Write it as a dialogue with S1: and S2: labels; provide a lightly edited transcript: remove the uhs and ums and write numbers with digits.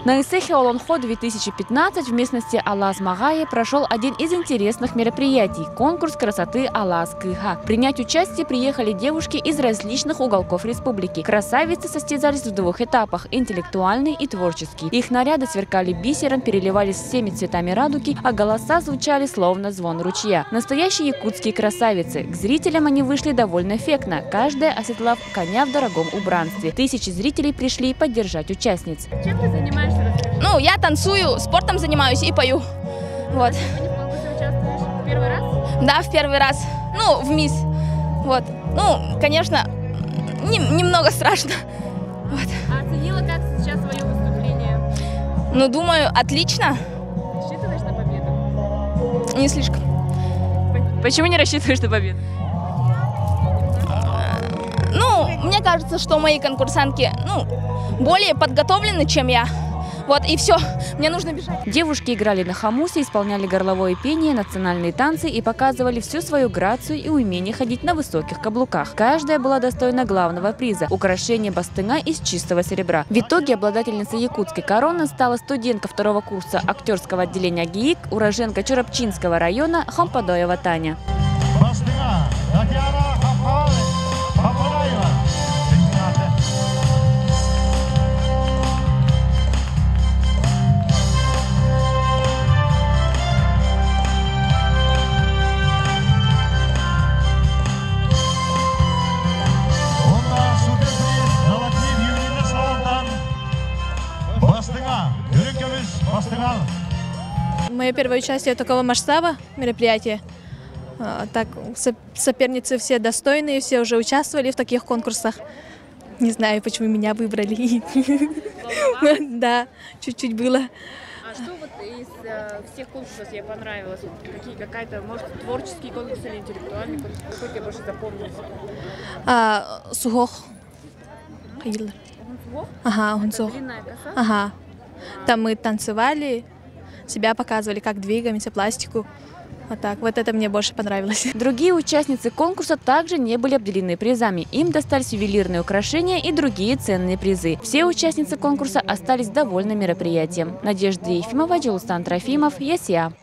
S1: На Исехе Олонхо 2015 в местности Алаз-Магае прошел один из интересных мероприятий – конкурс красоты Алаз-Кыха. Принять участие приехали девушки из различных уголков республики. Красавицы состязались в двух этапах – интеллектуальный и творческий. Их наряды сверкали бисером, переливались всеми цветами радуги, а голоса звучали словно звон ручья. Настоящие якутские красавицы. К зрителям они вышли довольно эффектно, каждая оседлав коня в дорогом убранстве. Тысячи зрителей пришли поддержать участниц.
S2: Чем ты занимаешься?
S3: Ну, я танцую, спортом занимаюсь и пою. Вот.
S2: Ты в конкурсе участвуешь в первый раз?
S3: Да, в первый раз. Ну, в МИС. Вот. Ну, конечно, немного страшно. Вот.
S2: А оценила как сейчас свое выступление?
S3: Ну, думаю, отлично.
S2: Рассчитываешь на победу?
S3: Не слишком.
S1: Почему не рассчитываешь на победу?
S3: Ну, мне кажется, что мои конкурсантки, более подготовлены, чем я. Вот, и все. Мне нужно бежать.
S1: Девушки играли на хамусе, исполняли горловое пение, национальные танцы и показывали всю свою грацию и умение ходить на высоких каблуках. Каждая была достойна главного приза – украшение бастыга из чистого серебра. В итоге обладательницей якутской короны стала студентка второго курса актерского отделения ГИИК, уроженка Чурапчинского района Хампадоева Таня.
S4: Мое первое участие такого масштаба мероприятия. Так, соперницы все достойные, все уже участвовали в таких конкурсах. Не знаю, почему меня выбрали. Да, чуть-чуть было.
S2: А что вот из всех конкурсов тебе понравилось? Какая-то, может, творческий конкурс или интеллектуальный конкурс? Какой тебе больше запомнился?
S4: Сугох. Ага, Гунцох.
S2: Длинная коса?
S4: Ага. Там мы танцевали, себя показывали, как двигаемся, пластику. Вот так. Вот это мне больше понравилось.
S1: Другие участницы конкурса также не были обделены призами. Им достались ювелирные украшения и другие ценные призы. Все участницы конкурса остались довольны мероприятием. Надежда Ефимова, Джулстан Трофимов, ЕСЯ.